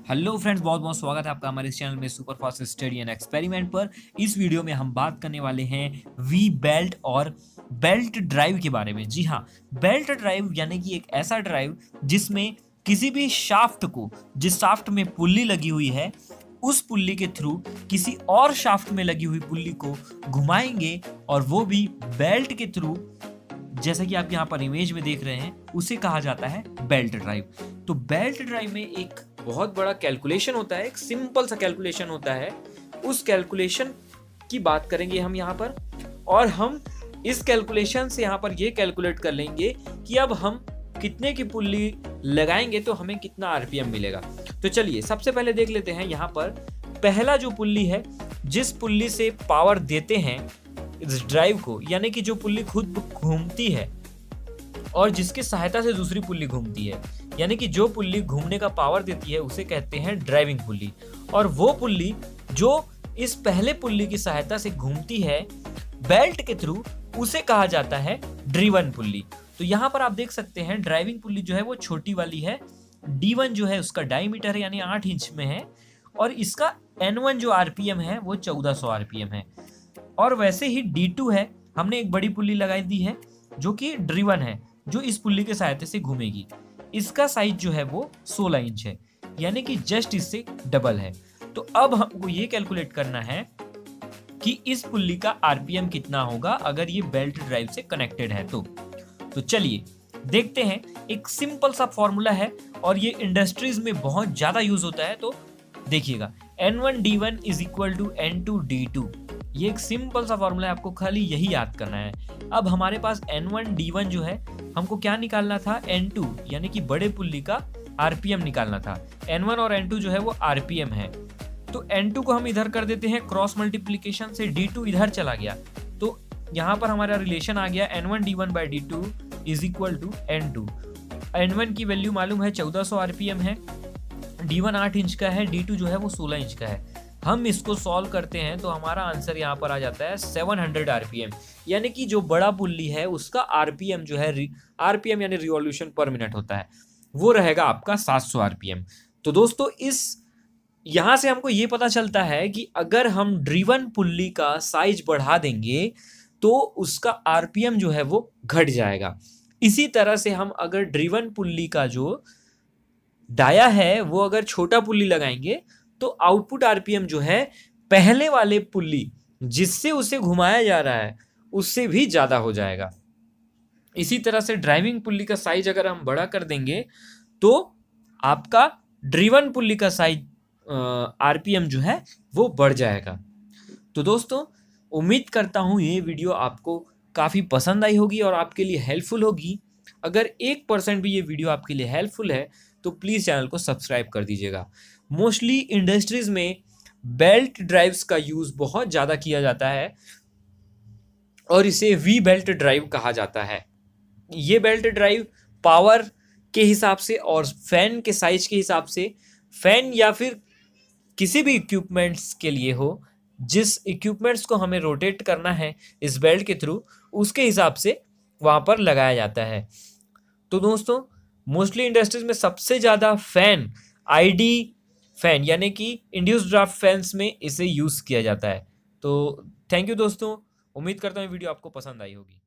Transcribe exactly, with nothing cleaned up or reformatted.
Hello friends, बहुत बहुत स्वागत है आपका हमारे इस चैनल में super fast study and experiment पर। इस वीडियो में हम बात करने वाले हैं वी बेल्ट और बेल्ट ड्राइव के बारे में। जी हाँ, बेल्ट ड्राइव यानी कि एक ऐसा ड्राइव जिसमें किसी भी शाफ्ट को, जिस शाफ्ट में पुल्ली लगी हुई है, उस पुल्ली के थ्रू किसी और शाफ्ट में लगी हुई पुल्ली को घुमाएंगे और वो भी बेल्ट के थ्रू। जैसा कि आप यहाँ पर इमेज में देख रहे हैं, उसे कहा जाता है बेल्ट ड्राइव। तो बेल्ट ड्राइव में एक बहुत बड़ा कैलकुलेशन होता है, एक सिंपल सा कैलकुलेशन होता है। उस कैलकुलेशन की बात करेंगे हम यहाँ पर, और हम इस कैलकुलेशन से यहाँ पर ये कैलकुलेट कर लेंगे कि अब हम कितने की पुल्ली लगाएंगे तो हमें कितना आरपीएम मिलेगा। तो चलिए सबसे पहले देख लेते हैं यहाँ पर पहला जो पुल्ली है, जिस पुल्ली से पावर देते हैं इस ड्राइव को, यानी कि जो पुल्ली खुद घूमती है और जिसकी सहायता से दूसरी पुल्ली घूमती है, यानी कि जो पुल्ली घूमने का पावर देती है उसे कहते हैं ड्राइविंग पुल्ली। और वो पुल्ली जो इस पहले पुल्ली की सहायता से घूमती है बेल्ट के थ्रू, उसे कहा जाता है ड्रिवन पुल्ली। तो यहाँ पर आप देख सकते हैं ड्राइविंग पुल्ली जो है वो छोटी वाली है। डी वन जो है उसका डायमीटर है, यानी आठ इंच में है, और इसका एन वन जो आरपीएम है वो चौदह सौ आरपीएम है। और वैसे ही डी टू है, हमने एक बड़ी पुल्ली लगाई दी है जो कि ड्रिवन है, जो इस पुल्ली के सहायता से घूमेगी। इसका साइज जो है वो सोलह इंच है, यानी कि जस्ट इससे डबल है। तो अब हमको ये कैलकुलेट करना है कि इस पुल्ली का आरपीएम कितना होगा अगर ये बेल्ट ड्राइव से कनेक्टेड है तो। तो चलिए देखते हैं। एक सिंपल सा फॉर्मूला है और ये इंडस्ट्रीज में बहुत ज्यादा यूज होता है। तो देखिएगा, N one D one is equal to N two D two. ये एक सिंपल सा फॉर्मूला है, आपको खाली यही याद करना है। अब हमारे पास एन वन डी वन जो है, हमको क्या निकालना था, एन टू यानी कि बड़े पुल्ली का आरपीएम निकालना था। एन वन और एन टू जो है वो आरपीएम है। तो एन टू को हम इधर कर देते हैं क्रॉस मल्टीप्लिकेशन से, डी टू इधर चला गया तो यहाँ पर हमारा रिलेशन आ गया N one D one by D two is equal to N two. N one की वैल्यू मालूम है चौदह सौ आरपीएम है, डी वन आठ इंच का है, डी टू जो है वो सोलह इंच का है। हम इसको सॉल्व करते हैं तो हमारा आंसर यहाँ पर आ जाता है सात सौ आरपीएम, यानी कि जो बड़ा पुल्ली है उसका आरपीएम जो है, आरपीएम यानी रिवॉल्यूशन पर मिनट होता है, वो रहेगा आपका सात सौ आरपीएम। तो दोस्तों इस यहाँ से हमको ये पता चलता है कि अगर हम ड्रिवन पुल्ली का साइज बढ़ा देंगे तो उसका आरपीएम जो है वो घट जाएगा। इसी तरह से हम अगर ड्रिवन पुल्ली का जो डाया है वो अगर छोटा पुल्ली लगाएंगे तो आउटपुट आरपीएम जो है पहले वाले पुल्ली जिससे उसे घुमाया जा रहा है उससे भी ज्यादा हो जाएगा। इसी तरह से ड्राइविंग पुल्ली का साइज अगर हम बड़ा कर देंगे तो आपका ड्रिवन पुल्ली का साइज आरपीएम जो है वो बढ़ जाएगा। तो दोस्तों उम्मीद करता हूँ ये वीडियो आपको काफ़ी पसंद आई होगी और आपके लिए हेल्पफुल होगी। अगर एक परसेंट भी ये वीडियो आपके लिए हेल्पफुल है तो प्लीज़ चैनल को सब्सक्राइब कर दीजिएगा। मोस्टली इंडस्ट्रीज में बेल्ट ड्राइव्स का यूज़ बहुत ज़्यादा किया जाता है और इसे वी बेल्ट ड्राइव कहा जाता है। ये बेल्ट ड्राइव पावर के हिसाब से और फैन के साइज के हिसाब से, फैन या फिर किसी भी इक्विपमेंट्स के लिए हो, जिस इक्विपमेंट्स को हमें रोटेट करना है इस बेल्ट के थ्रू, उसके हिसाब से वहाँ पर लगाया जाता है। तो दोस्तों मोस्टली इंडस्ट्रीज में सबसे ज़्यादा फैन, आईडी फैन यानी कि इंड्यूस्ड ड्राफ्ट फैंस में इसे यूज़ किया जाता है। तो थैंक यू दोस्तों, उम्मीद करता हूँ वीडियो आपको पसंद आई होगी।